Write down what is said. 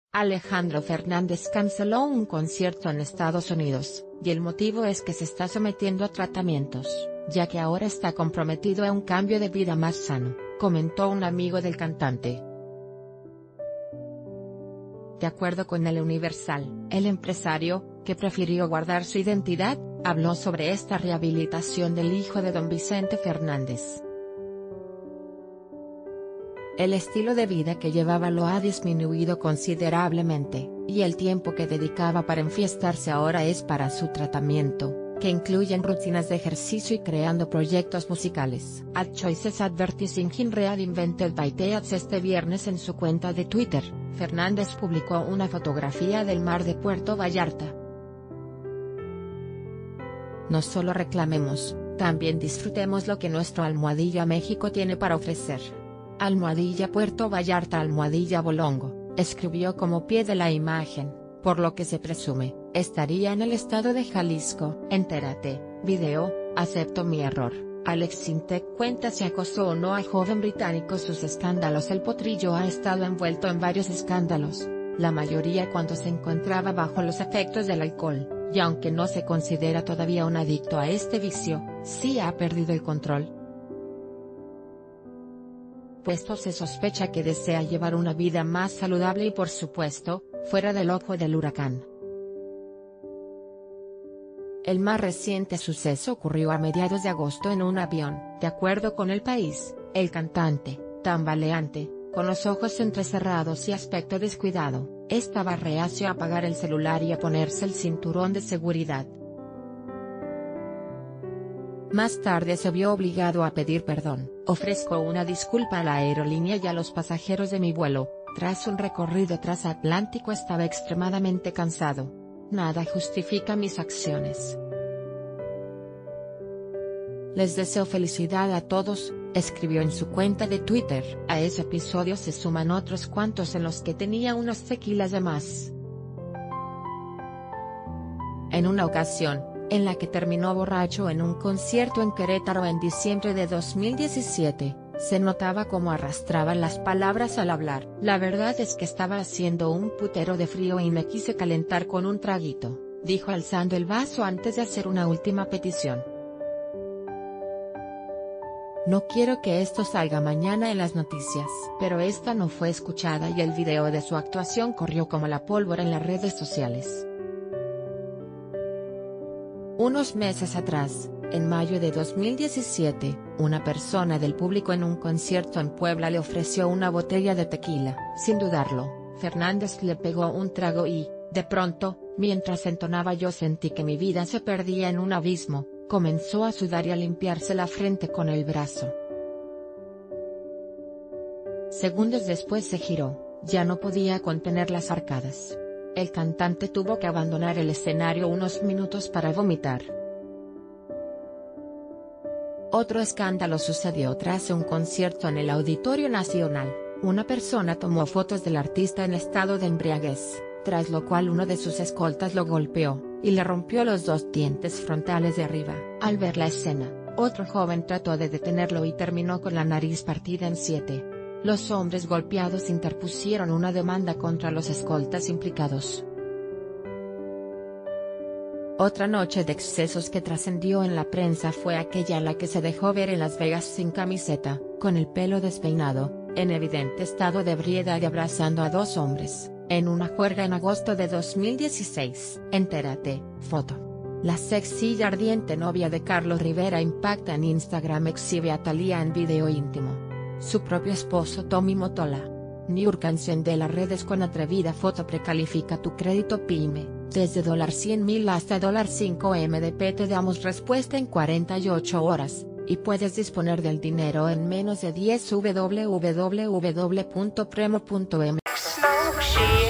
Alejandro Fernández canceló un concierto en Estados Unidos, y el motivo es que se está sometiendo a tratamientos, ya que ahora está comprometido a un cambio de vida más sano, comentó un amigo del cantante. De acuerdo con El Universal, el empresario, que prefirió guardar su identidad, habló sobre esta rehabilitación del hijo de don Vicente Fernández. El estilo de vida que llevaba lo ha disminuido considerablemente, y el tiempo que dedicaba para enfiestarse ahora es para su tratamiento, que incluyen rutinas de ejercicio y creando proyectos musicales. Ad Choices Advertising in Reinvented by Teats. Este viernes en su cuenta de Twitter, Fernández publicó una fotografía del mar de Puerto Vallarta. No solo reclamemos, también disfrutemos lo que nuestro Almohadilla México tiene para ofrecer. Almohadilla Puerto Vallarta, Almohadilla Bolongo, escribió como pie de la imagen, por lo que se presume, estaría en el estado de Jalisco. Entérate, video, acepto mi error. Alex Sintek cuenta si acosó o no a joven británico. Sus escándalos. El potrillo ha estado envuelto en varios escándalos, la mayoría cuando se encontraba bajo los efectos del alcohol, y aunque no se considera todavía un adicto a este vicio, sí ha perdido el control. Puesto se sospecha que desea llevar una vida más saludable y por supuesto, fuera del ojo del huracán. El más reciente suceso ocurrió a mediados de agosto en un avión. De acuerdo con El País, el cantante, tambaleante, con los ojos entrecerrados y aspecto descuidado, estaba reacio a apagar el celular y a ponerse el cinturón de seguridad. Más tarde se vio obligado a pedir perdón. Ofrezco una disculpa a la aerolínea y a los pasajeros de mi vuelo. Tras un recorrido transatlántico estaba extremadamente cansado. Nada justifica mis acciones. Les deseo felicidad a todos, escribió en su cuenta de Twitter. A ese episodio se suman otros cuantos en los que tenía unos tequilas de más. En una ocasión, en la que terminó borracho en un concierto en Querétaro en diciembre de 2017, se notaba cómo arrastraba las palabras al hablar. La verdad es que estaba haciendo un putero de frío y me quise calentar con un traguito, dijo alzando el vaso antes de hacer una última petición. No quiero que esto salga mañana en las noticias. Pero esta no fue escuchada y el video de su actuación corrió como la pólvora en las redes sociales. Unos meses atrás, en mayo de 2017, una persona del público en un concierto en Puebla le ofreció una botella de tequila. Sin dudarlo, Fernández le pegó un trago y, de pronto, mientras entonaba yo sentí que mi vida se perdía en un abismo, comenzó a sudar y a limpiarse la frente con el brazo. Segundos después se giró, ya no podía contener las arcadas. El cantante tuvo que abandonar el escenario unos minutos para vomitar. Otro escándalo sucedió tras un concierto en el Auditorio Nacional. Una persona tomó fotos del artista en estado de embriaguez, tras lo cual uno de sus escoltas lo golpeó, y le rompió los dos dientes frontales de arriba. Al ver la escena, otro joven trató de detenerlo y terminó con la nariz partida en 7. Los hombres golpeados interpusieron una demanda contra los escoltas implicados. Otra noche de excesos que trascendió en la prensa fue aquella en la que se dejó ver en Las Vegas sin camiseta, con el pelo despeinado, en evidente estado de ebriedad y abrazando a dos hombres, en una juerga en agosto de 2016. Entérate, foto. La sexy y ardiente novia de Carlos Rivera impacta en Instagram. Exhibe a Thalía en video íntimo. Su propio esposo Tommy Motola. Niurka enciende las redes con atrevida foto. Precalifica tu crédito PYME, desde $100,000 hasta $5M. Te damos respuesta en 48 horas, y puedes disponer del dinero en menos de 10. www.premo.mx